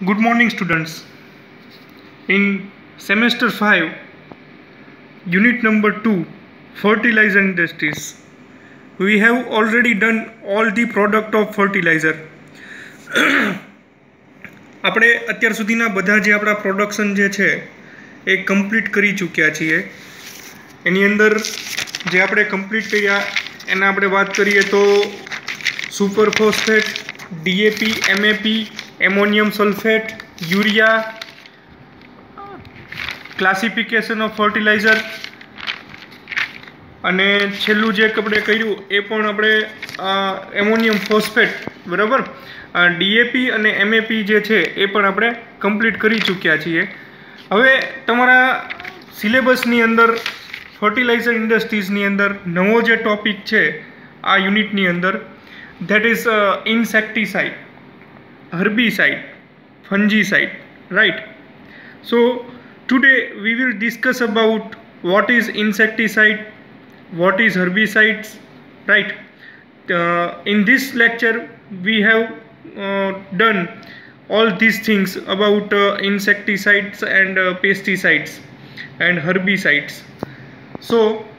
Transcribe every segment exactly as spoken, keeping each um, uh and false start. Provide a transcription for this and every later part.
Good morning, students. In semester five, unit number two, fertilizer industries, we have already done all the product of fertilizer. આપણે અત્યાર સુધીના બધા જે આપણા production જે છે એ કમ્પ્લીટ કરી ચૂક્યા છીએ. એની અંદર જે આપણે કમ્પ્લીટ કર્યા એના આપણે વાત કરીએ તો super phosphate, DAP, MAP, ammonium sulphate, urea, classification of fertiliser, અને છેલ્લું જે આપણે કર્યું એ પણ આપણે એમોનિયમ ફોસ્ફેટ, બરાબર, ડીએપી અને એમએપી જે છે એ પણ આપણે કમ્પ્લીટ કરી ચૂક્યા છીએ. હવે તમારા સિલેબસની અંદર ફર્ટિલાઇઝર ઇન્ડસ્ટ્રીઝની અંદર નવો જે ટોપિક છે આ યુનિટની અંદર, that is insecticide, herbicide, fungicide, right? So today we will discuss about what is insecticide, what is herbicides, right? Uh, in this lecture we have uh, done all these things about uh, insecticides and uh, pesticides and herbicides. So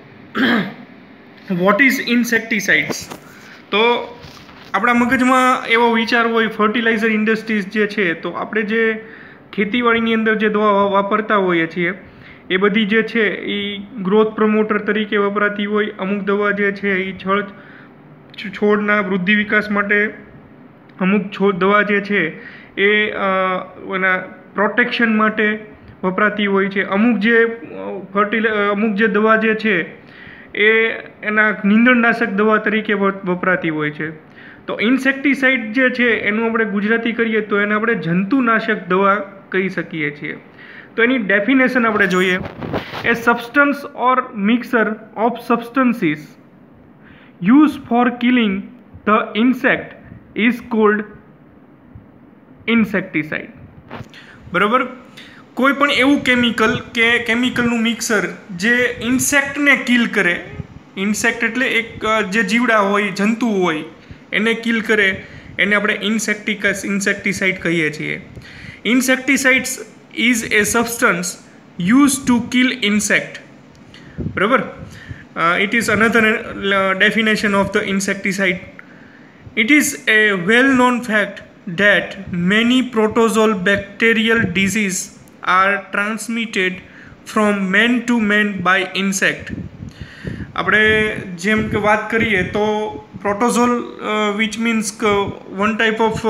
what is insecticides? તો આપણા મગજમાં એવો વિચાર હોય fertiliser industries જે છે તો આપણે જે ખેતીવાડીની અંદર જે દવા વાપરતા હોઈએ છીએ એ બધી જે છે એ ગ્રોથ પ્રમોટર તરીકે વપરાતી હોય. અમુક દવા જે છે એ છોડ છોડના વૃદ્ધિ વિકાસ માટે, અમુક છોડ દવા જે છે એ એના પ્રોટેક્શન માટે વપરાતી હોય છે. અમુક જે ફર્ટિલાઇ અમુક જે દવા જે છે એ એના નીંદણનાશક દવા તરીકે વપરાતી હોય છે. તો ઇન્સેક્ટિસાઇડ જે છે એનું આપણે ગુજરાતી કરીએ તો એને આપણે જંતુનાશક દવા કહી શકીએ છીએ. તો એની ડેફિનેશન આપણે જોઈએ. A substance or mixer of substances use for killing the insect is called insecticide. બરાબર, કોઈ પણ એવું કેમિકલ કે કેમિકલનું મિક્સર જે ઇન્સેક્ટને કિલ કરે, ઇન્સેક્ટ એટલે એક જે જીવડા હોય, જંતુ હોય, એને કિલ કરે, એને આપણે ઇન્સેક્ટિકસ ઇન્સેક્ટિસાઇડ કહીએ છીએ. Insecticides is a substance use to kill insect. બરાબર, it is another definition of the insecticide. It is a well known fact that many protozoal bacterial disease are transmitted from man to man by insect. આપણે જેમ કે વાત કરીએ તો protozoal which means one type of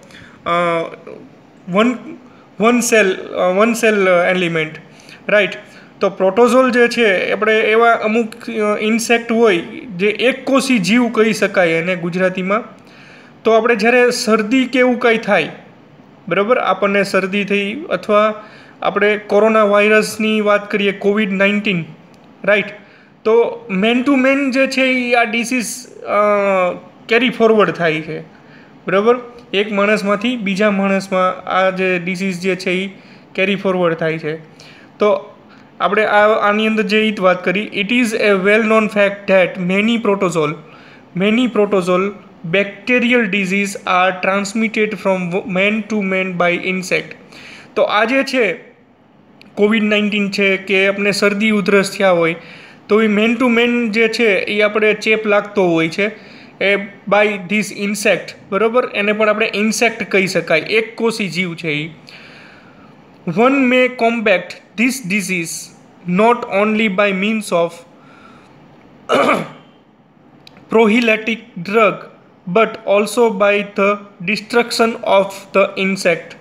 one one cell one cell element, right? તો protozoal જે છે આપણે એવા અમુક ઇન્સેક્ટ હોય જે એક કોષી જીવ કહી શકાય એને ગુજરાતીમાં. તો આપણે જ્યારે શરદી કે એવું કંઈ થાય, બરાબર, આપણને શરદી થઈ અથવા આપણે કોરોના વાયરસની વાત કરીએ, કોવિડ નાઇન્ટીન, રાઈટ? તો મેન ટુ મેન જે છે એ આ ડિસીઝ કેરી ફોરવર્ડ થાય છે, બરાબર, એક માણસમાંથી બીજા માણસમાં આ જે ડિસીઝ જે છે એ કેરી ફોરવર્ડ થાય છે. તો આપણે આ આની અંદર જે એ વાત કરી, it is a well known fact that many protozoal many protozoal bacterial disease are transmitted from man to man by insect. તો આ જે છે કોવિડ નાઇન્ટીન છે કે આપણે શરદી ઉધરસ થયા હોય તો એ મેન ટુ મેન જે છે એ આપણે ચેપ લાગતો હોય છે એ બાય ધીસ ઇન્સેક્ટ, બરાબર, એને પણ આપણે ઇન્સેક્ટ કહી શકાય, એક કોષી જીવ છે એ. One may combat this disease not only by means of prophylactic drug but also by the destruction of the insect.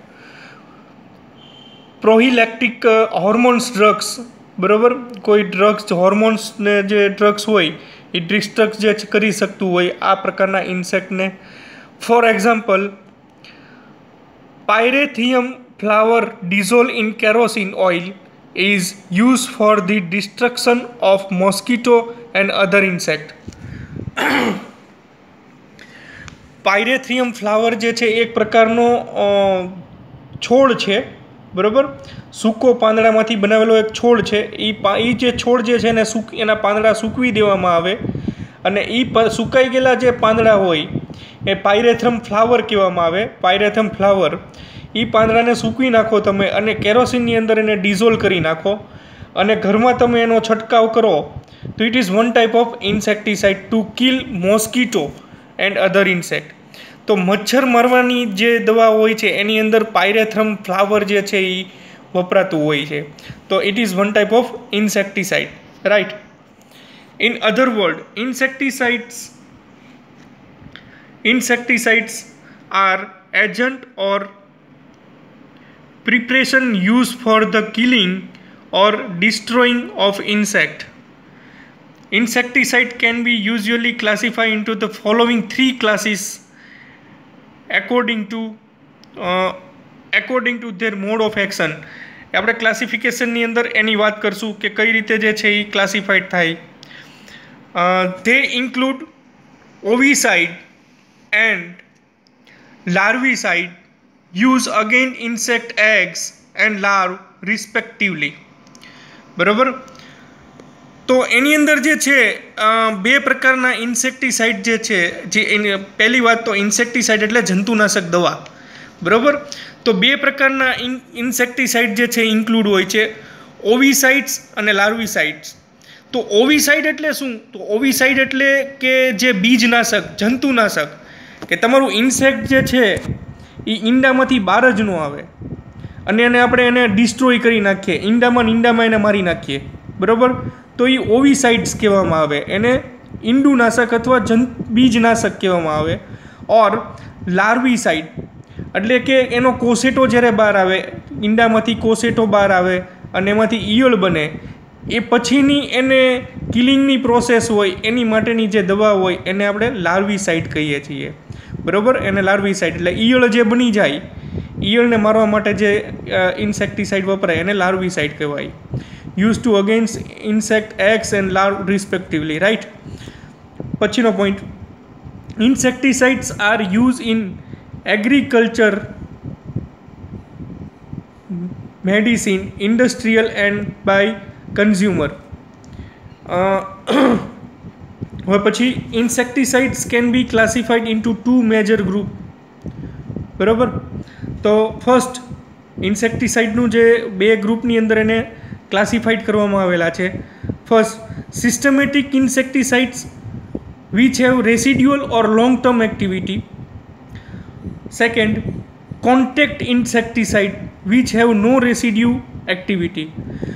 Prophylactic hormones drugs, બરાબર, કોઈ ડ્રગ્સ હોર્મોન્સને જે ડ્રગ્સ હોય એ ડિસ્ટ્રક્ટ જે કરી શકતું હોય આ પ્રકારના ઇન્સેક્ટને. For example, pyrethrum flower dissolved in kerosene oil is used for the destruction of mosquito and other insect. Pyrethrum flower જે છે એક પ્રકારનો છોડ છે, બરાબર, સૂકો પાંદડામાંથી બનાવેલો એક છોડ છે. એ એ જે છોડ જે છે એને સૂક એના પાંદડા સૂકવી દેવામાં આવે અને એ સુકાઈ ગયેલા જે પાંદડા હોય એ પાયરેથિયમ ફ્લાવર કહેવામાં આવે. પાયરેથિયમ ફ્લાવર એ પાંદડાને સૂકવી નાખો તમે અને કેરોસીનની અંદર એને ડિઝોલ્વ કરી નાખો અને ઘરમાં તમે એનો છંટકાવ કરો તો it is one type of insecticide to kill mosquito and other insect. તો મચ્છર મારવાની જે દવા હોય છે એની અંદર પાયરેથ્રમ ફ્લાવર જે છે એ વપરાતું હોય છે. તો it is one type of insecticide, right. In other word, insecticides insecticides are agent or preparation used for the killing or destroying of insect. Insecticide can be usually classified into the following three classes according to uh, according to their mode of action. આપણે ક્લાસિફિકેશનની અંદર એની વાત કરશું કે કઈ રીતે જે છે એ ક્લાસિફાઈડ થાય. they include ovicide and larvicide use against insect eggs and larvae respectively. બરાબર. તો એની અંદર જે છે બે પ્રકારના ઇન્સેક્ટિસાઇડ જે છે, જે એની પહેલી વાત તો ઇન્સેક્ટિસાઇડ એટલે જંતુનાશક દવા, બરાબર. તો બે પ્રકારના ઇન્સેક્ટિસાઇડ જે છે ઇન્ક્લુડ હોય છે, ઓવિસાઇડ્સ અને લાર્વિસાઇડ્સ. તો ઓવિસાઇડ એટલે શું? તો ઓવિસાઇડ એટલે કે જે બીજનાશક, જંતુનાશક, કે તમારું ઇન્સેક્ટ જે છે એ ઈંડામાંથી બહાર જ ન આવે અને એને આપણે એને ડિસ્ટ્રોય કરી નાખીએ, ઈંડામાં ઈંડામાં એને મારી નાખીએ, બરાબર. તો એ ઓવિસાઇડ્સ કહેવામાં આવે, એને ઈંડુનાશક અથવા જંત બીજનાશક કહેવામાં આવે. ઓર લાર્વિસાઇડ એટલે કે એનો કોસેટો જ્યારે બહાર આવે, ઈંડામાંથી કોસેટો બહાર આવે અને એમાંથી ઈયળ બને, એ પછીની એને કિલિંગની પ્રોસેસ હોય એની માટેની જે દવા હોય એને આપણે લાર્વિસાઇડ કહીએ છીએ, બરાબર. એને લાર્વિસાઇડ એટલે ઈયળ જે બની જાય, ઈયળને મારવા માટે જે ઇન્સેક્ટિસાઇડ વપરાય એને લાર્વિસાઇડ કહેવાય. Use to against insect eggs and larvae respectively, right. પછીનો point, insecticides are use in agriculture, medicine, industrial and by consumer. હવે પછી insecticides can be classified into two major group, બરાબર. તો ફર્સ્ટ ઇન્સેક્ટિસાઇડનું જે બે ગ્રુપની અંદર એને ક્લાસિફાઈડ કરવામાં આવેલા છે. First, systematic insecticides which have residual or long term activity. Second, contact insecticide which have no residue activity.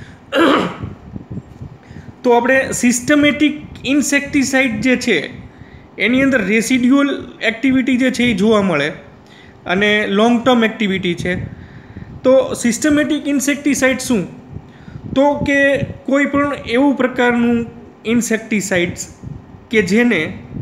તો આપણે સિસ્ટમેટિક ઇન્સેક્ટિસાઇડ જે છે એની અંદર રેસિડ્યુઅલ એક્ટિવિટી જે છે એ જોવા મળે અને લોંગ ટર્મ એક્ટિવિટી છે. તો સિસ્ટમેટિક ઇન્સેક્ટિસાઇડ શું? તો કે કોઈ પણ એવું પ્રકારનું ઇન્સેક્ટિસાઇડ્સ કે જેને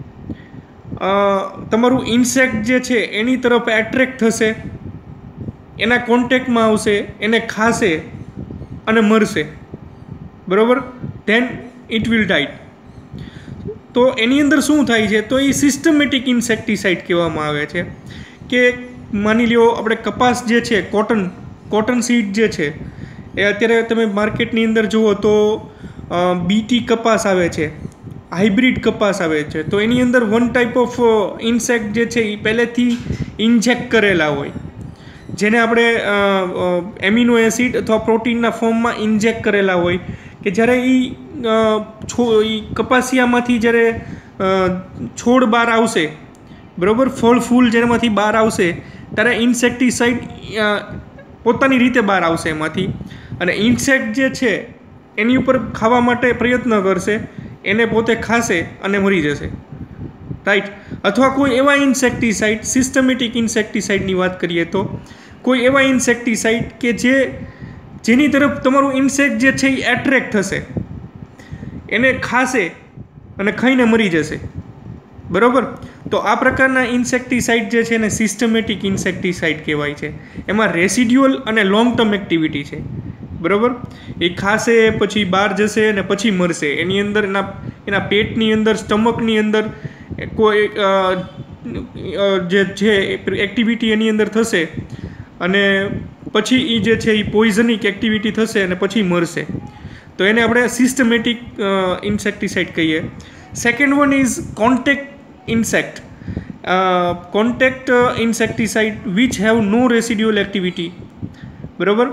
તમારું ઇન્સેક્ટ જે છે એની તરફ એટ્રેક્ટ થશે, એના કોન્ટેક્ટમાં આવશે, એને ખાશે અને મરશે, બરાબર. Then it will die. તો એની અંદર શું થાય છે? તો એ સિસ્ટમેટિક ઇન્સેક્ટિસાઇડ કહેવામાં આવે છે. કે માની લ્યો આપણે કપાસ જે છે, કોટન કોટન સીડ જે છે એ અત્યારે તમે માર્કેટની અંદર જુઓ તો બીટી કપાસ આવે છે, હાઇબ્રિડ કપાસ આવે છે. તો એની અંદર વન ટાઈપ ઓફ ઇન્સેક્ટ જે છે એ પહેલેથી ઇન્જેક્ટ કરેલા હોય, જેને આપણે એમિનો એસિડ અથવા પ્રોટીનના ફોર્મમાં ઇન્જેક્ટ કરેલા હોય, કે જ્યારે એ છો એ કપાસિયામાંથી જ્યારે છોડ બહાર આવશે, બરાબર, ફળ ફૂલ જેનામાંથી બહાર આવશે ત્યારે ઇન્સેક્ટિસાઇડ પોતાની રીતે બહાર આવશે એમાંથી અને ઇન્સેક્ટ જે છે એની ઉપર ખાવા માટે પ્રયત્ન કરશે, એને પોતે ખાશે અને મરી જશે, રાઈટ. અથવા કોઈ એવા ઇન્સેક્ટિસાઇડ, સિસ્ટમેટિક ઇન્સેક્ટિસાઇડની વાત કરીએ તો કોઈ એવા ઇન્સેક્ટિસાઇડ કે જે જેની તરફ તમારું ઇન્સેક્ટ જે છે એ એટ્રેક્ટ થશે, એને ખાશે અને ખાઈને મરી જશે, બરાબર. તો આ પ્રકારના ઇન્સેક્ટિસાઇડ જે છે એને સિસ્ટમેટિક ઇન્સેક્ટિસાઇડ કહેવાય છે. એમાં રેસિડ્યુઅલ અને લોંગ ટર્મ એક્ટિવિટી છે, બરાબર. એ ખાશે પછી બહાર જશે અને પછી મરશે. એની અંદર એના એના પેટની અંદર, સ્ટમકની અંદર કોઈ જે છે એક્ટિવિટી એની અંદર થશે અને પછી એ જે છે એ પોઈઝનિક એક્ટિવિટી થશે અને પછી મરશે. તો એને આપણે સિસ્ટમેટિક ઇન્સેક્ટિસાઇડ કહીએ. Second one is contact insect contact insecticide which have no residual activity, બરાબર.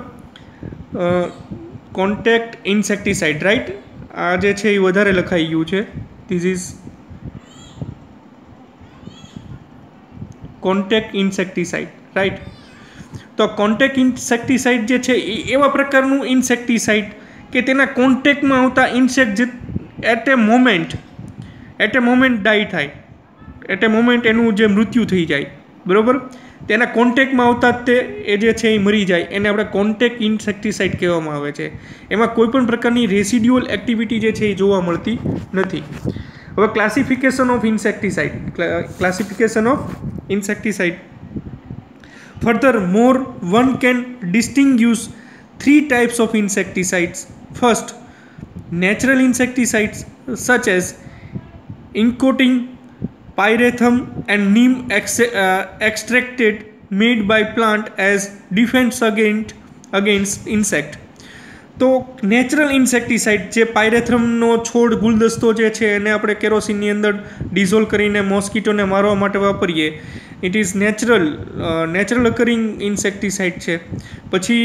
કોન્ટેક્ટ ઇન્સેક્ટિસાઇડ, રાઈટ, આ જે છે એ વધારે લખાઈ ગયું છે. This is contact insecticide, right. તો કોન્ટેક્ટ ઇન્સેક્ટિસાઇડ જે છે એ એવા પ્રકારનું ઇન્સેક્ટિસાઇડ કે તેના કોન્ટેક્ટમાં આવતા ઇન્સેક્ટ જે at a moment at a moment die થાય, એટ એ મોમેન્ટ એનું જે મૃત્યુ થઈ જાય, બરાબર, તેના કોન્ટેક્ટમાં આવતા જ તે એ જે છે એ મરી જાય, એને આપણે કોન્ટેક્ટ ઇન્સેક્ટિસાઇડ કહેવામાં આવે છે. એમાં કોઈપણ પ્રકારની રેસિડ્યુઅલ એક્ટિવિટી જે છે એ જોવા મળતી નથી. હવે classification of insecticide, classification of insecticide. Furthermore, one can distinguish three types of insecticides. First, natural insecticides such as incoting, pyrethrum and neem ex uh, extracted made by plant as defense against against insect. તો natural insecticide જે પાયરેથ્રમનો છોડ ગુલદસ્તો જે છે એને આપણે કેરોસીનની અંદર dissolve કરીને મોસ્કીટોને મારવા માટે વાપરીએ. It is natural natural occurring insecticide છે. પછી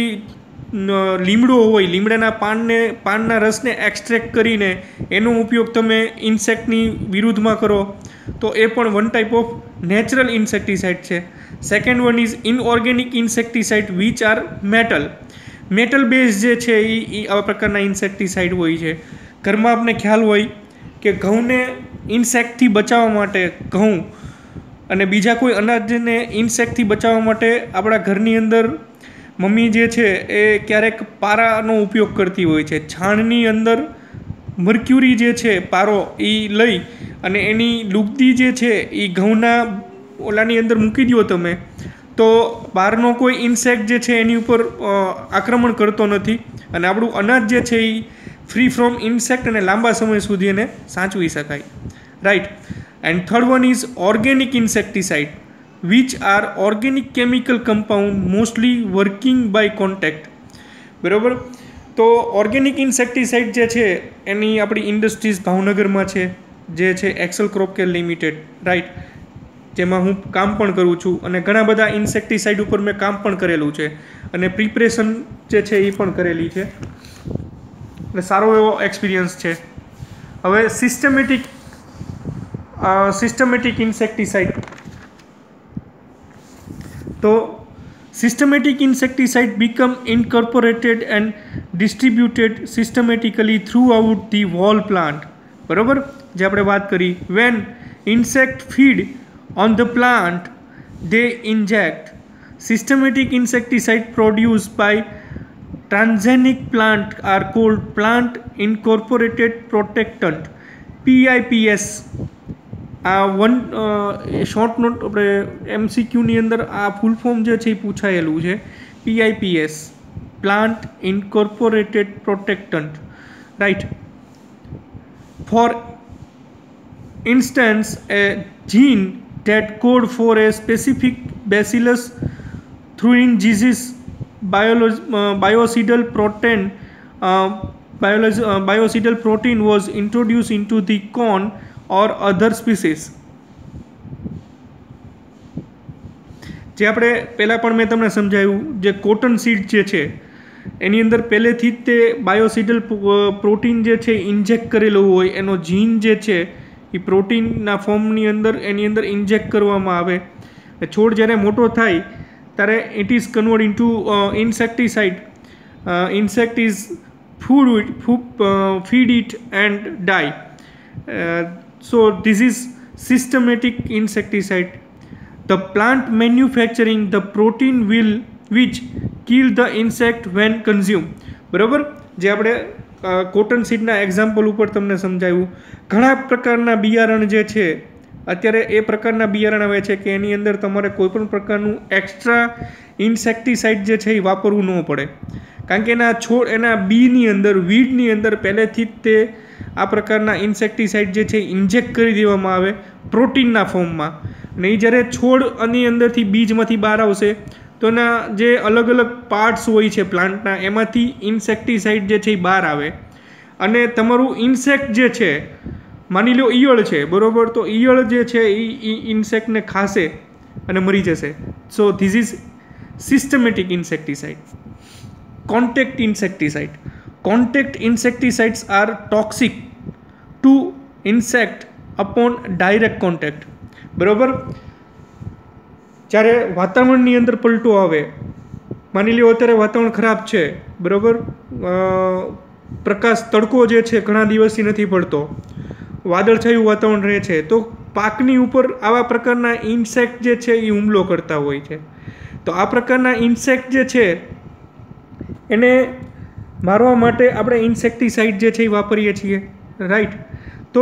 લીમડો હોય, લીમડાના પાનને પાનના રસને એક્સ્ટ્રેક્ટ કરીને એનો ઉપયોગ તમે ઇન્સેક્ટની વિરુદ્ધમાં કરો તો એ પણ one type of natural insecticide છે. Second one is inorganic insecticide which are metal. Metal base જે છે એ આવા પ્રકારના ઇન્સેક્ટિસાઇડ હોય છે. ઘરમાં આપણે ખ્યાલ હોય કે ઘઉંને ઇન્સેક્ટથી બચાવવા માટે, ઘઉં અને બીજા કોઈ અનાજને ઇન્સેક્ટથી બચાવવા માટે આપણા ઘરની અંદર મમ્મી જે છે એ ક્યારેક પારાનો ઉપયોગ કરતી હોય છે. છાણની અંદર મર્ક્યુરી જે છે પારો એ લઈ અને એની લુગદી જે છે એ ઘઉંના ઓલાની અંદર મૂકી દો તમે તો બહારનો કોઈ ઇન્સેક્ટ જે છે એની ઉપર આક્રમણ કરતો નથી અને આપણું અનાજ જે છે એ ફ્રી ફ્રોમ ઇન્સેક્ટ અને લાંબા સમય સુધી એને સાચવી શકાય, right. And third one is organic insecticide which are organic chemical compound mostly working by contact, બરાબર. તો ઓર્ગેનિક ઇન્સેક્ટિસાઇડ જે છે એની આપણી ઇન્ડસ્ટ્રીઝ ભાવનગરમાં છે જે છે Excel crop care limited, right, જેમાં હું કામ પણ કરું છું અને ઘણા બધા ઇન્સેક્ટિસાઇડ ઉપર મેં કામ પણ કરેલું છે અને પ્રિપરેશન જે છે એ પણ કરેલી છે એટલે સારો એવો એક્સપિરિયન્સ છે. હવે સિસ્ટમેટિક સિસ્ટમેટિક ઇન્સેક્ટિસાઇડ. તો systematic insecticide become incorporated and distributed systematically throughout the whole plant, બરાબર, જે આપણે વાત કરી. When insect feed on the plant they inject systematic insecticide produced by transgenic plant are called plant incorporated protectant, P I P S. આ one short note આપણે એમસીક્યુની અંદર આ ફૂલ ફોર્મ જે છે એ પૂછાયેલું છે, P I P S, plant incorporated protectant, right. For instance, a gene that code for a specific bacillus throwing disease biolog- uh, biocidal protein uh, biolog- uh, biocidal protein was introduced into the corn or other species. જે આપણે પહેલાં પણ મેં તમને સમજાવ્યું, જે cotton seed જે છે એની અંદર પહેલેથી જ તે બાયોસિડલ પ્રોટીન જે છે ઇન્જેક્ટ કરેલું હોય, એનો જીન જે છે એ પ્રોટીનના ફોર્મની અંદર એની અંદર ઇન્જેક્ટ કરવામાં આવે. છોડ જ્યારે મોટો થાય ત્યારે it is convert into insecticide. Insect is food feed it and die. So this is systematic insecticide. The plant manufacturing the protein will which kill the insect when consume, બરાબર. જે આપણે કોટન સીડના એક્ઝામ્પલ ઉપર તમને સમજાવ્યું. ઘણા પ્રકારના બિયારણ જે છે અત્યારે એ પ્રકારના બિયારણ આવે છે કે એની અંદર તમારે કોઈપણ પ્રકારનું એક્સ્ટ્રા ઇન્સેક્ટિસાઇડ જે છે એ વાપરવું ન પડે, કારણ કે એના છોડ એના બીની અંદર વીડની અંદર પહેલેથી જ તે આ પ્રકારના ઇન્સેક્ટિસાઇડ જે છે ઇન્જેક્ટ કરી દેવામાં આવે પ્રોટીનના ફોર્મમાં. અને એ જ્યારે છોડ આની અંદરથી બીજમાંથી બહાર આવશે તો એના જે અલગ અલગ પાર્ટ્સ હોય છે પ્લાન્ટના એમાંથી ઇન્સેક્ટિસાઇડ જે છે એ બહાર આવે અને તમારું ઇન્સેક્ટ જે છે માની લો ઈયળ છે બરોબર, તો ઈયળ જે છે એ ઇન્સેક્ટને ખાશે અને મરી જશે. So this is systematic insecticide. Contact insecticide. Contact insecticides are toxic to insect upon direct contact. બરોબર, જ્યારે વાતાવરણની અંદર પલટો આવે, માની લો અત્યારે વાતાવરણ ખરાબ છે બરાબર, પ્રકાશ તડકો જે છે ઘણા દિવસથી નથી પડતો, વાદળછાયું વાતાવરણ રહે છે, તો પાકની ઉપર આવા પ્રકારના ઇન્સેક્ટ જે છે એ હુમલો કરતા હોય છે. તો આ પ્રકારના ઇન્સેક્ટ જે છે એને મારવા માટે આપણે ઇન્સેક્ટિસાઇડ જે છે એ વાપરીએ છીએ, રાઈટ. તો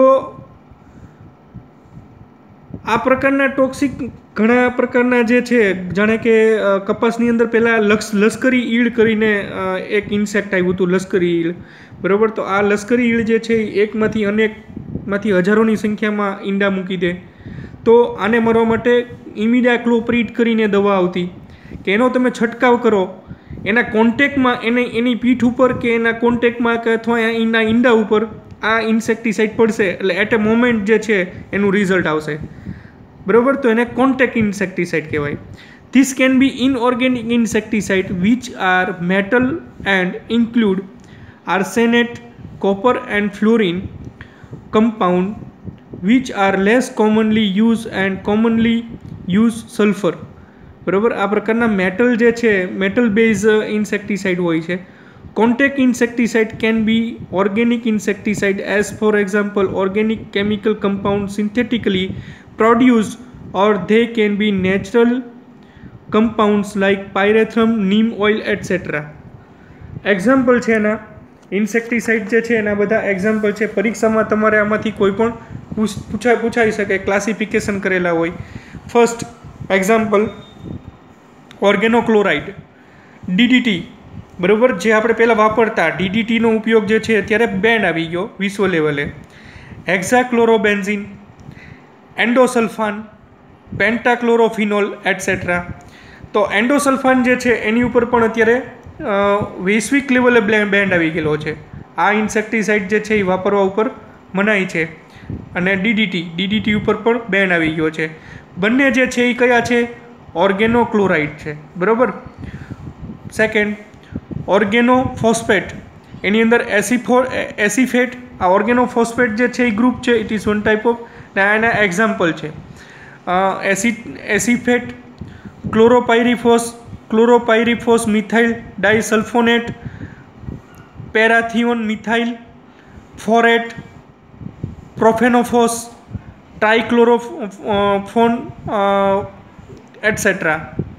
આ પ્રકારના ટોક્સિક ઘણા પ્રકારના જે છે, જાણે કે કપાસની અંદર પહેલાં લક્ષ લશ્કરી ઈળ કરીને એક ઇન્સેક્ટ આવ્યું હતું, લશ્કરી ઈળ બરાબર. તો આ લશ્કરી ઈળ જે છે એ એકમાંથી અનેકમાંથી હજારોની સંખ્યામાં ઈંડા મૂકી દે. તો આને મારવા માટે ઇમિડાક્લોપ્રિડ કરીને દવા આવતી, કે એનો તમે છંટકાવ કરો, એના કોન્ટેક્ટમાં એને એની પીઠ ઉપર કે એના કોન્ટેક્ટમાં કે અથવા એના ઈંડા ઉપર આ ઇન્સેક્ટિસાઇડ પડશે એટલે એટ એ મોમેન્ટ જે છે એનું રિઝલ્ટ આવશે બરાબર. તો એને કોન્ટેક્ટ ઇન્સેક્ટિસાઇડ કહેવાય. This can be inorganic insecticide which are metal and include arsenate, copper and fluorine compound which are less commonly use and commonly use sulphur. બરાબર, આ પ્રકારના મેટલ જે છે મેટલ બેઝ ઇન્સેક્ટિસાઇડ હોય છે. Contact insecticide can be organic insecticide as for example organic chemical compound synthetically produced or they can be natural compounds like pyrethrum, neem oil et cetera. Example છે એના insecticide જે છે એના બધા example છે. પરીક્ષામાં તમારે આમાંથી કોઈ પણ પૂછાય પૂછાઈ શકે, ક્લાસિફિકેશન કરેલા હોય. ફર્સ્ટ એક્ઝામ્પલ ઓર્ગેનોક્લોરાઇડ, ડીડીટી બરાબર, જે આપણે પહેલાં વાપરતા ડીડીટીનો ઉપયોગ જે છે અત્યારે બેન્ડ આવી ગયો વિશ્વ લેવલે. Hexachlorobenzene, endosulfan, pentachlorophenol et cetera. તો એન્ડોસલ્ફાન જે છે એની ઉપર પણ અત્યારે વૈશ્વિક લેવલે બેન્ડ આવી ગયેલો છે. આ ઇન્સેક્ટિસાઇડ જે છે એ વાપરવા ઉપર મનાઈ છે. અને ડીડીટી ડીડીટી ઉપર પણ બેન્ડ આવી ગયો છે. બંને જે છે એ કયા છે? ઓર્ગેનોક્લોરાઇડ છે બરાબર. સેકન્ડ ઓર્ગેનોફોસ્ફેટ, એની અંદર એસિફો એસિફેટ. આ ઓર્ગેનોફોસ્ફેટ જે છે એ ગ્રુપ છે, it is one type of. એના એક્ઝામ્પલ છે acid acephate, chlorpyrifos, chlorpyrifos methyl disulfonate, parathion methyl phorate, profenofos, trichlorfon et cetera.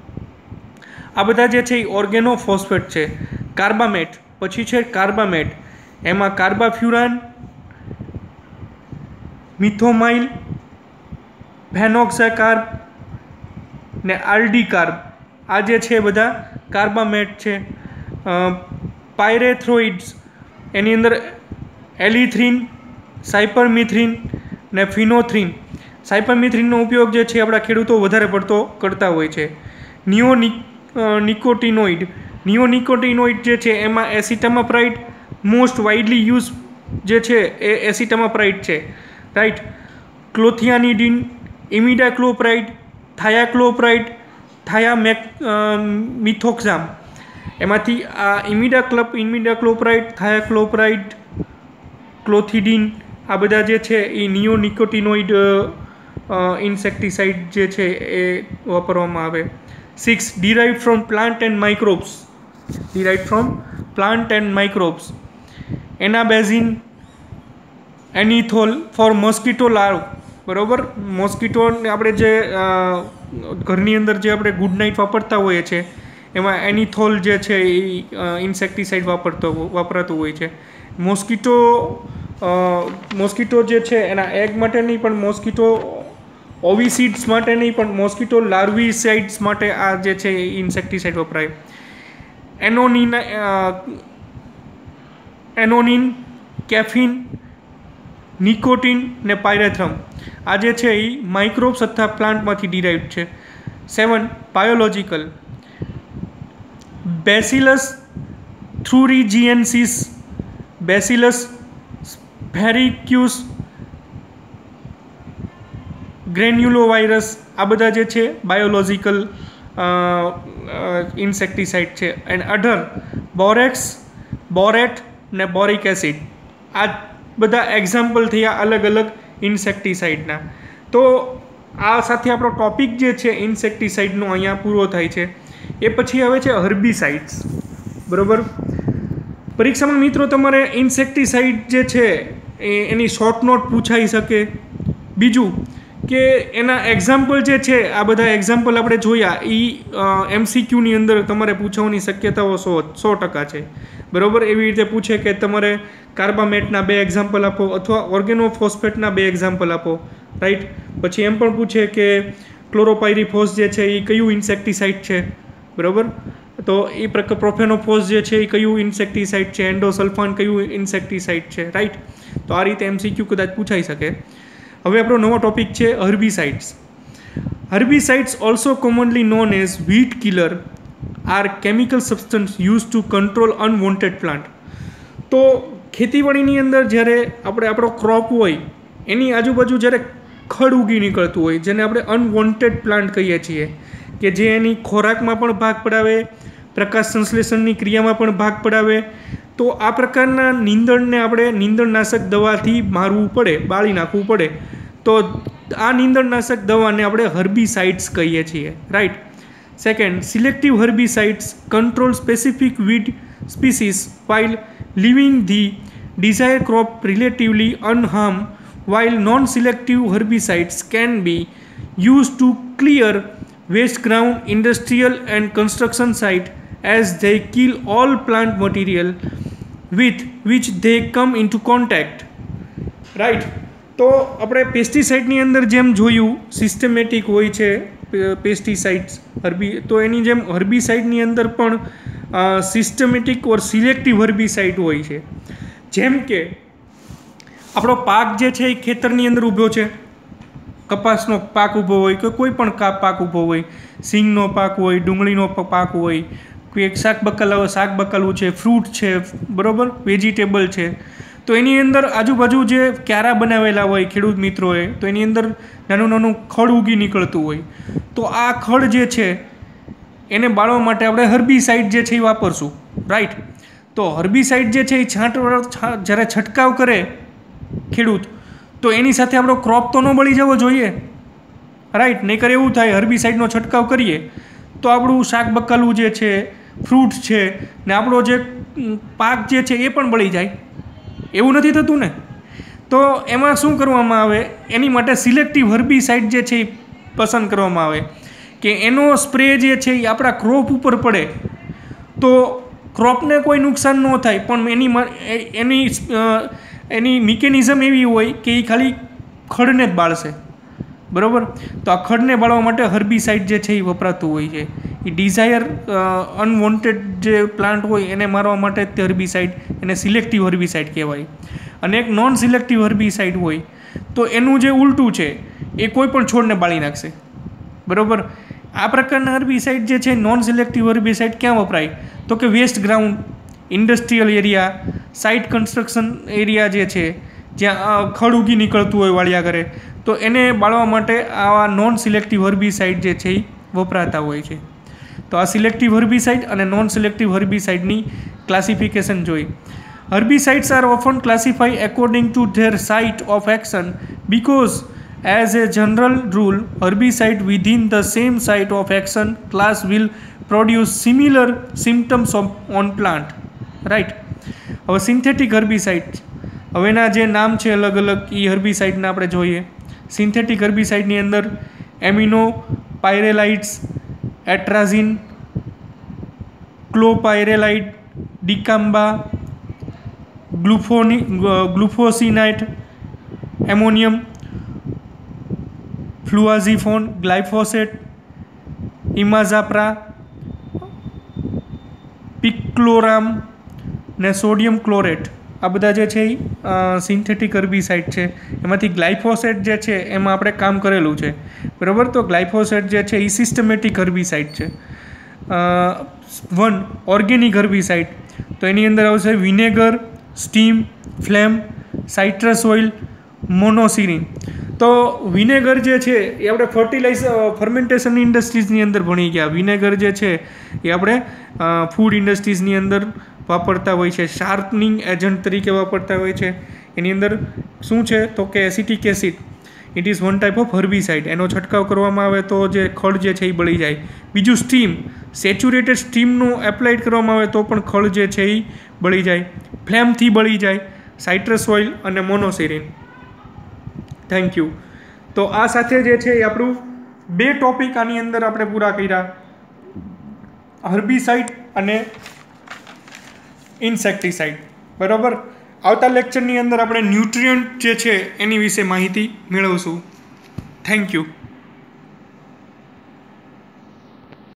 આ બધા જે છે એ ઓર્ગેનોફોસ્ફેટ છે. કાર્બામેટ પછી છે કાર્બામેટ, એમાં કાર્બાફ્યુરાન, મિથોમાઇલ, ફેનોક્સાકાર્બ ને આલ્ડીકાર્બ, આ જે છે બધા કાર્બામેટ છે. પાયરેથ્રોઇડ્સ, એની અંદર એલિથ્રીન, સાયપરમિથ્રીન ને ફિનોથ્રીન. સાયપરમિથ્રીનનો ઉપયોગ જે છે આપણા ખેડૂતો વધારે પડતો કરતા હોય છે. નિયો નિકોટિનોઇડ, નિયોનિકોટિનોઇડ જે છે એમાં એસિટામાપ્રાઇડ મોસ્ટ વાઇડલી યુઝ જે છે એ એસિટામાપ્રાઇડ છે, રાઈટ. ક્લોથિયાનિડીન, ઇમિડાક્લોપ્રાઇડ, થાયાક્લોપ્રાઇડ, થાયામેક મિથોક્ઝામ. એમાંથી આ ઇમિડાક્લપ ઇમિડાક્લોપ્રાઇડ, થાયાક્લોપ્રાઇડ, ક્લોથિડીન આ બધા જે છે એ નિયોનિકોટિનોઇડ ઇન્સેક્ટિસાઇડ જે છે એ વાપરવામાં આવે. Six derived from plant and microbes, derived from plant and microbes. Anabasine, anethole for mosquito larvae બરાબર. મોસ્કીટોને આપણે જે ઘરની અંદર જે આપણે ગુડ નાઇટ વાપરતા હોઈએ છીએ એમાં એનિથોલ જે છે એ ઇન્સેક્ટિસાઇડ વાપરતો વાપરાતું હોય છે. મોસ્કીટો મોસ્કીટો જે છે એના એગ માટે નહીં, પણ મોસ્કીટો ઓવિસીડ્સ માટે નહીં, પણ મોસ્કીટો લાર્વિસાઇડ્સ માટે આ જે છે એ ઇન્સેક્ટિસાઇડ વપરાય. એનોનિન એનોનિન, કેફિન, નિકોટિન ને પાયરેથ્રમ આ જે છે એ માઇક્રોબ્સ તથા પ્લાન્ટમાંથી ડિરાઇવ્ડ છે. Seven biological, bacillus thuringiensis, bacillus sphaericus, granulovirus, આ બધા જે છે બાયોલોજિકલ ઇન્સેક્ટિસાઇડ છે. એન્ડ અઢર બોરેક્સ, બોરેટ ને બોરિક એસિડ, આ બધા એક્ઝામ્પલ થયા અલગ અલગ ઇન્સેક્ટિસાઇડના. તો આ સાથે આપણો ટોપિક જે છે ઇન્સેક્ટિસાઇડનો અહીંયા પૂરો થાય છે. એ પછી આવે છે હર્બિસાઇડ્સ. બરાબર, પરીક્ષામાં મિત્રો તમારે ઇન્સેક્ટિસાઇડ જે છે એ એની શોર્ટ નોટ પૂછાઈ શકે. બીજું કે એના એક્ઝામ્પલ જે છે, આ બધા એક્ઝામ્પલ આપણે જોયા એ એમસીક્યુની અંદર તમારે પૂછવાની શક્યતાઓ સો સો ટકા છે. બરાબર, એવી રીતે પૂછે કે તમારે કાર્બામેટના બે એક્ઝામ્પલ આપો અથવા ઓર્ગેનોફોસ્ફેટના બે એક્ઝામ્પલ આપો. રાઈટ. પછી એમ પણ પૂછે કે ક્લોરોપાયરીફોસ જે છે એ કયું ઇન્સેક્ટિસાઇડ છે. બરાબર, તો એ પ્રકાર પ્રોફેનોફોસ જે છે એ કયું ઇન્સેક્ટિસાઇડ છે, એન્ડોસલ્ફાન કયું ઇન્સેક્ટિસાઇડ છે. રાઈટ. તો આ રીતે એમસીક્યુ કદાચ પૂછાઈ શકે. હવે આપણો નવો ટોપિક છે herbicides. Herbicides also commonly known as weed killer are chemical substance use to control unwanted plant. તો ખેતીવાડીની અંદર જ્યારે આપણે આપણો ક્રોપ હોય એની આજુબાજુ જ્યારે ખડ ઉગી નીકળતું હોય, જેને આપણે અનવોન્ટેડ પ્લાન્ટ કહીએ છીએ, કે જે એની ખોરાકમાં પણ ભાગ પડાવે, પ્રકાશ સંશ્લેષણની ક્રિયામાં પણ ભાગ પડાવે, તો આ પ્રકારના નીંદણને આપણે નીંદણનાશક દવાથી મારવું પડે, બાળી નાખવું પડે. તો આ નીંદણનાશક દવાને આપણે હર્બિસાઇડ્સ કહીએ છીએ. Right. Second, selective herbicides control specific weed species while leaving the desired crop relatively unharmed, while non-selective herbicides can be used to clear waste ground, industrial and construction site, as they kill all plant material with which they come into contact. Right. તો આપણે પેસ્ટિસાઇડની અંદર જેમ જોયું systematic હોય છે pesticides હર્બી, તો એની જેમ હર્બિસાઇડની અંદર પણ સિસ્ટમેટિક ઓર સિલેક્ટિવ હર્બિસાઇડ હોય છે. જેમ કે આપણો પાક જે છે એ ખેતરની અંદર ઊભો છે, કપાસનો પાક ઊભો હોય કે કોઈ પણ પાક ઊભો હોય, સિંગનો પાક હોય, ડુંગળીનો પાક હોય, કોઈ એક શાક બકાલા શાક બકાલું છે, ફ્રૂટ છે, બરાબર, વેજીટેબલ છે. તો એની અંદર આજુબાજુ જે ક્યારા બનાવેલા હોય ખેડૂત મિત્રોએ, તો એની અંદર નાનું નાનું ખડ ઉગી નીકળતું હોય. તો આ ખડ જે છે એને બાળવા માટે આપણે હર્બિસાઇડ જે છે એ વાપરશું. રાઈટ. તો હર્બિસાઇડ જે છે એ છાંટ જ્યારે છંટકાવ કરે ખેડૂત, તો એની સાથે આપણો ક્રોપ તો ન બળી જવો જોઈએ. રાઈટ. નહીંતર એવું થાય હર્બિસાઇડનો છંટકાવ કરીએ તો આપણું શાક બકાલું જે છે, ફ્રૂટ છે ને આપણો જે પાક જે છે એ પણ બળી જાય. એવું નથી થતું ને. તો એમાં શું કરવામાં આવે, એની માટે સિલેક્ટિવ હર્બિસાઇડ જે છે એ પસંદ કરવામાં આવે કે એનો સ્પ્રે જે છે એ આપણા ક્રોપ ઉપર પડે તો ક્રોપને કોઈ નુકસાન ન થાય, પણ એની એની એની મિકેનિઝમ એવી હોય કે એ ખાલી ખડને જ બાળશે. બરાબર. તો આ ખડને બાળવા માટે હર્બિસાઇડ જે છે એ વપરાતું હોય છે. એ ડિઝાયર અનવોન્ટેડ જે પ્લાન્ટ હોય એને મારવા માટે તે હર્બિસાઇડ, એને સિલેક્ટિવ હર્બિસાઇડ કહેવાય. અને એક નોન સિલેક્ટિવ હર્બિસાઇડ હોય તો એનું જે ઉલટું છે એ કોઈ પણ છોડને બાળી નાખશે. બરાબર. આ પ્રકારના હર્બિસાઇડ જે છે નોન સિલેક્ટિવ હર્બિસાઇડ ક્યાં વપરાય, તો કે waste ground, industrial area, site construction area જે છે જ્યાં ખડ ઉગી નીકળતું હોય વાળ્યા કરે, તો એને બાળવા માટે આવા નોન સિલેક્ટિવ હર્બિસાઇડ જે છે એ વપરાતા હોય છે. તો આ સિલેક્ટિવ હર્બિસાઇડ અને નોન સિલેક્ટિવ હર્બિસાઇડની ક્લાસિફિકેશન જોઈ. Herbicides are often classified according to their site of action because, as a general rule, herbicide within the same site of action class will produce similar symptoms of, on plant. Right. હવે synthetic herbicide, હવે એના જે નામ છે અલગ અલગ એ હર્બિસાઇડના આપણે જોઈએ. સિન્થેટિક હર્બિસાઇડની અંદર aminopyralids, atrazine, clopyralid, dicamba, ગ્લુફોની glufosinate, ammonium, fluazifop, glyphosate, imazapyr, picloram ને સોડિયમ ક્લોરેટ, આ બધા જે છે એ સિન્થેટિક હર્બિસાઇડ છે. એમાંથી ગ્લાયફોસેટ જે છે એમાં આપણે કામ કરેલું છે. બરાબર. તો ગ્લાયફોસેટ જે છે એ સિસ્ટમેટિક હર્બિસાઇડ છે. વન ઓર્ગેનિક હર્બિસાઇડ, તો એની અંદર આવશે vinegar, steam, flame, citrus oil, મોનોસિરીન. તો વિનેગર જે છે એ આપણે ફર્ટિલાઇઝ ફર્મેન્ટેશન ઇન્ડસ્ટ્રીઝની અંદર ભણી ગયા. વિનેગર જે છે એ આપણે ફૂડ ઇન્ડસ્ટ્રીઝની અંદર વાપરતા હોય છે, શાર્પનિંગ એજન્ટ તરીકે વાપરતા હોય છે. એની અંદર શું છે તો કે acetic acid, it is one type of herbicide. એનો છંટકાવ કરવામાં આવે તો જે ખડ જે છે એ બળી જાય. બીજું સ્ટીમ, સેચ્યુરેટેડ સ્ટીમનું એપ્લાઇડ કરવામાં આવે તો પણ ખડ જે છે એ બળી જાય, ફ્લેમથી બળી જાય. સાઇટ્રસ ઓઇલ અને મોનોસેરિન. Thank you. તો આ સાથે જે છે એ આપણું બે ટોપિક આની અંદર આપણે પૂરા કર્યા, હર્બિસાઇડ અને ઇન્સેક્ટિસાઇડ. બરાબર. આવતા લેક્ચરની અંદર આપણે ન્યુટ્રિયન્ટ જે છે એની વિશે માહિતી મેળવશું. Thank you.